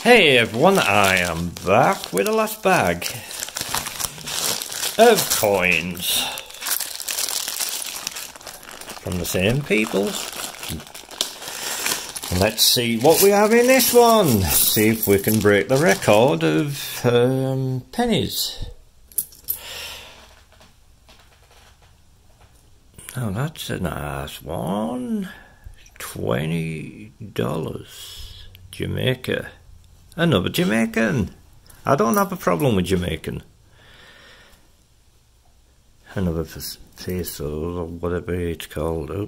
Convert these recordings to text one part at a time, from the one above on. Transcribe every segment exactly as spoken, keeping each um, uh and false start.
Hey everyone, I am back with the last bag of coins from the same people. Let's see what we have in this one. See if we can break the record of um, pennies. Oh, that's a nice one. twenty dollars. Jamaica. Another Jamaican. I don't have a problem with Jamaican. Another peso or whatever it's called. Oh.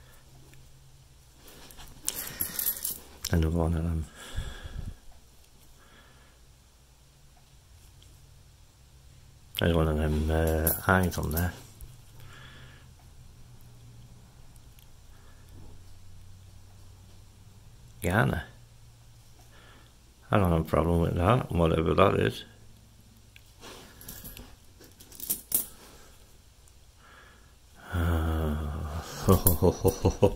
Another one of them. There's one of them uh, eyes on there. Ghana. I don't have a problem with that, whatever that is. Uh,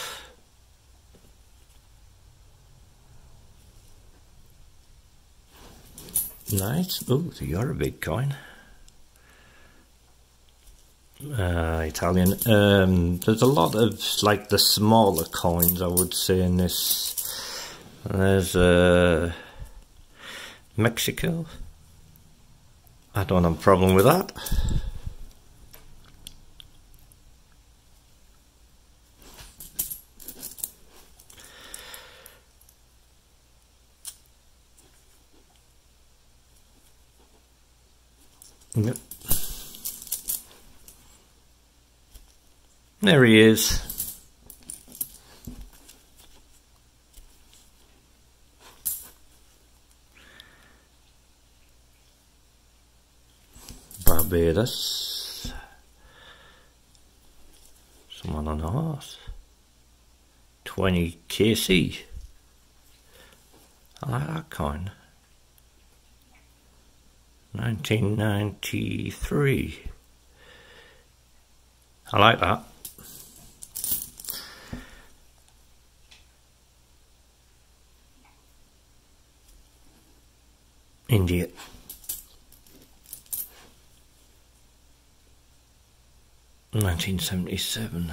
nice. Oh, so you're a big coin. Uh, Italian. Um, there's a lot of like the smaller coins, I would say, in this. There's uh, Mexico. I don't have a problem with that. Yep. There he is. Barbados. Someone on a horse. twenty K C. I like that coin. nineteen ninety-three. I like that. India. nineteen seventy-seven.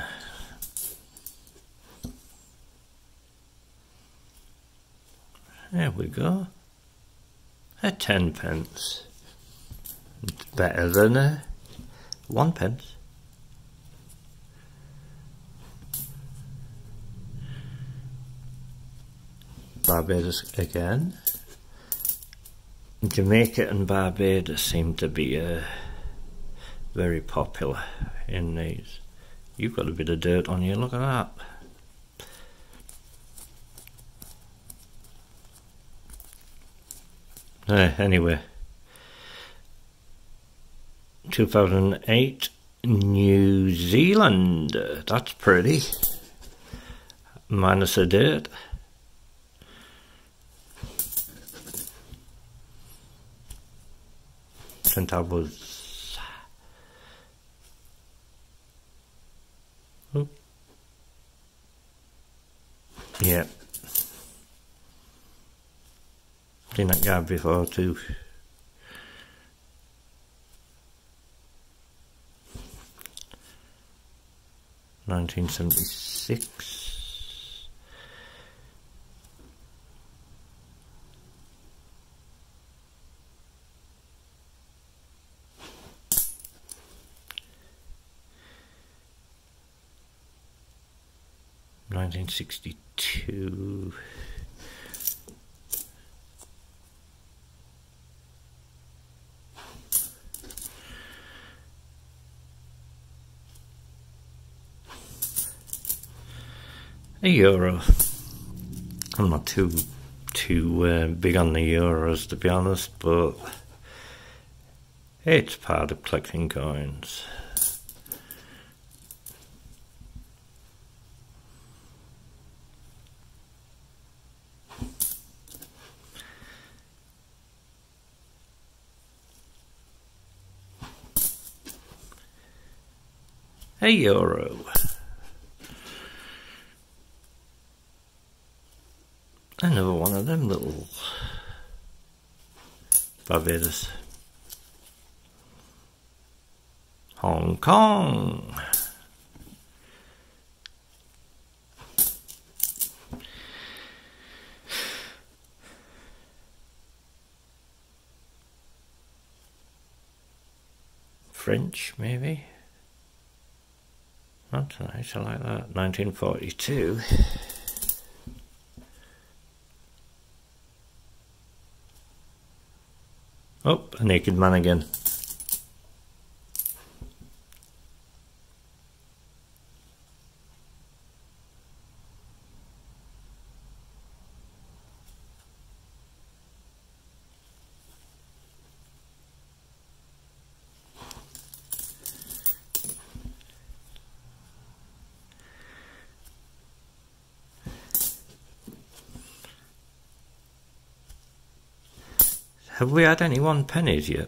There we go. A ten pence. It's better than a one pence. Barbados again. Jamaica and Barbados seem to be uh, very popular in these. You've got a bit of dirt on you, look at that. Uh, anyway, two thousand eight, New Zealand. Uh, that's pretty. Minus the dirt. Centavos. Oh. Yeah. Seen that guy before too. nineteen seventy-six. nineteen sixty-two. A euro. I'm not too too uh, big on the euros, to be honest, but it's part of collecting coins. A euro. Another one of them little Barbados. Hong Kong. French, maybe? That's nice, I like that. nineteen forty-two. Oh, a naked man again. Have we had any one pennies yet?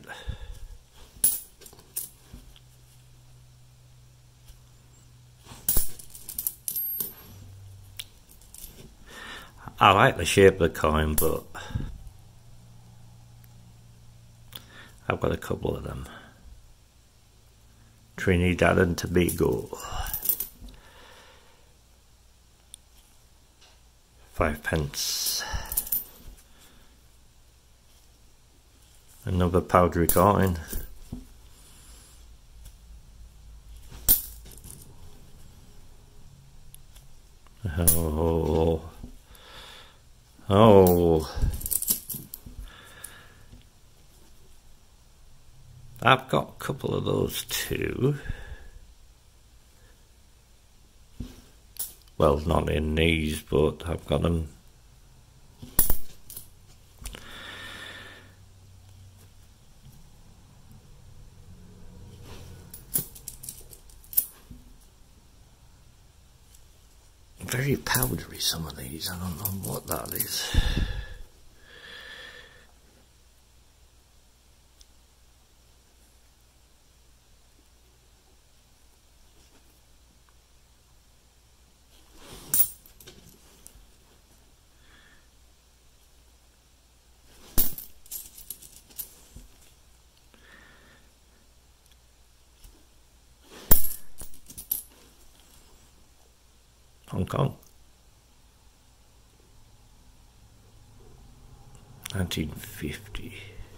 I like the shape of the coin, but I've got a couple of them. Trinidad and Tobago. Five pence. Another powdery coin. Oh. Oh. I've got a couple of those too. Well, not in these, but I've got them. Very powdery, some of these. I don't know what that is. Hong Kong. nineteen fifty.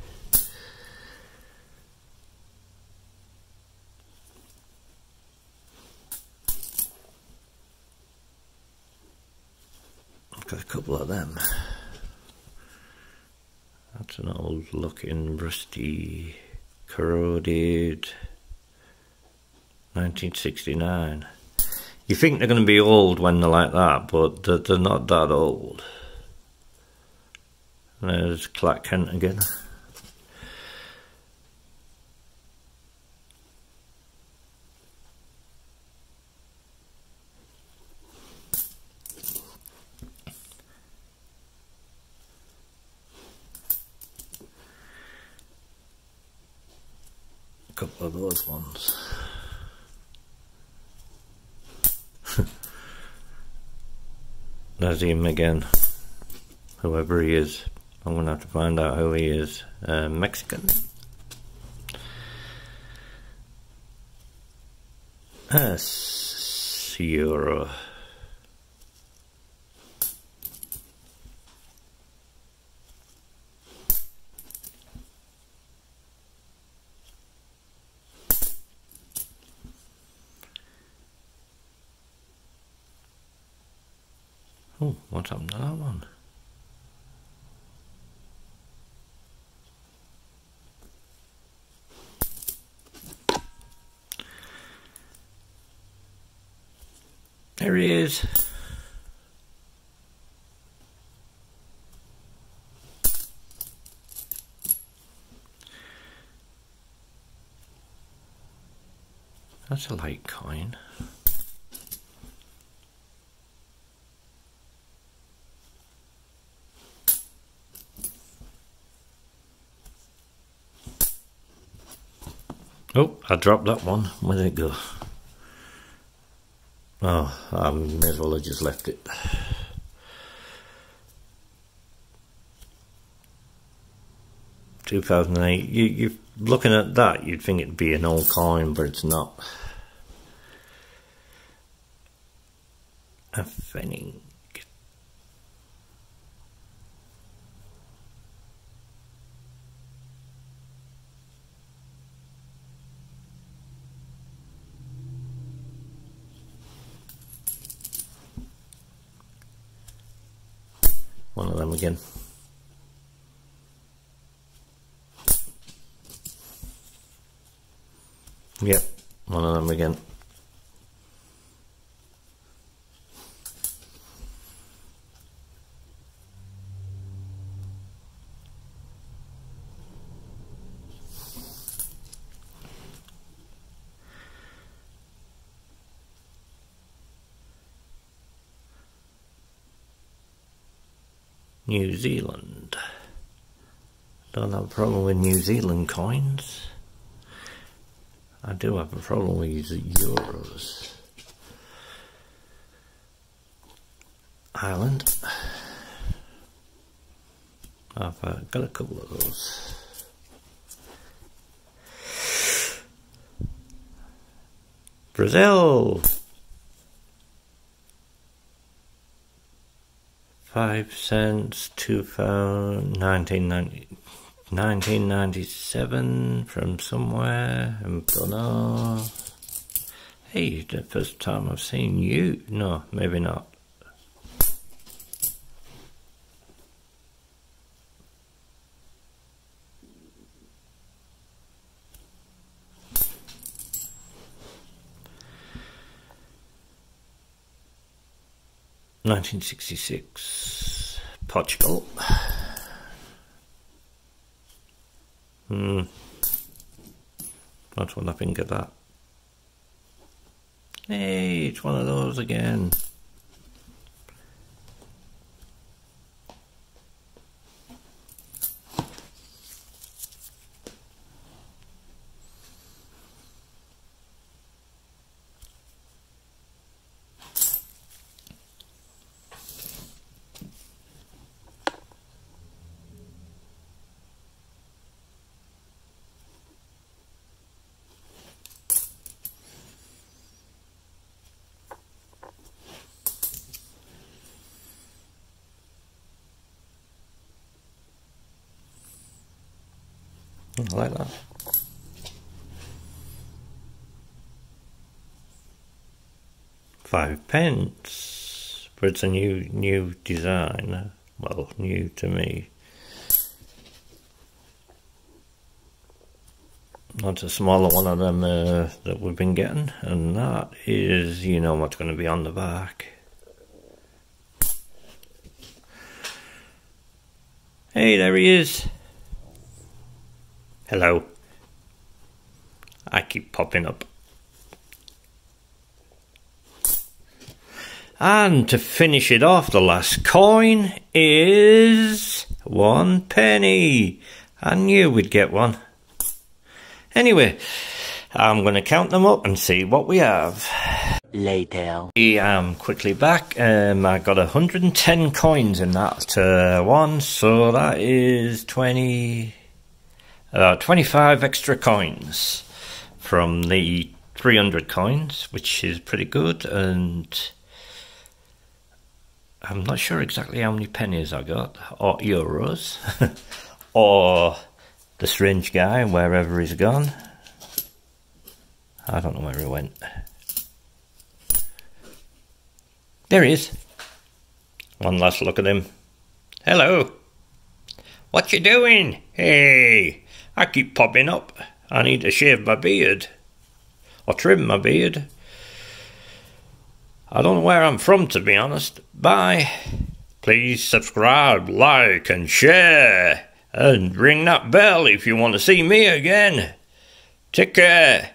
I've got a couple of them. That's an old looking, rusty, corroded nineteen sixty-nine. You think they're going to be old when they're like that, but they're, they're not that old. And there's Clark Kent again. A couple of those ones. There's him again, whoever he is. I'm going to have to find out who he is. Uh, Mexican. Uh, Sierra. Oh, what's happened to that one? There he is. That's a light coin. Oh, I dropped that one. Where did it go? Oh, I may as well have just left it. two thousand eight. You, you're looking at that, you'd think it'd be an old coin, but it's not. A Pfennig. One of them again. Yep, one of them again. New Zealand. Don't have a problem with New Zealand coins. I do have a problem with euros. Ireland. I've uh, got a couple of those. Brazil. Five cents, two thousand, nineteen ninety, nineteen ninety-seven from somewhere, and Bruno. Hey, the first time I've seen you. No, maybe not. nineteen sixty-six, Portugal. Hmm. That's what I think of that. Hey, it's one of those again. I like that. Five pence, but it's a new new design. Well, new to me. That's a smaller one of them uh, that we've been getting, and that is, you know what's going to be on the back. Hey, there he is. Hello. I keep popping up. And to finish it off, the last coin is one penny. I knew we'd get one. Anyway, I'm going to count them up and see what we have. Later. I am quickly back. Um, I got one hundred and ten coins in that uh, one, so that is twenty... Uh, twenty-five extra coins from the three hundred coins, which is pretty good, and I'm not sure exactly how many pennies I got, or euros, or the strange guy, wherever he's gone. I don't know where he went. There he is. One last look at him. Hello. What you doing? Hey. I keep popping up. I need to shave my beard. Or trim my beard. I don't know where I'm from, to be honest. Bye. Please subscribe, like and share. And ring that bell if you want to see me again. Take care.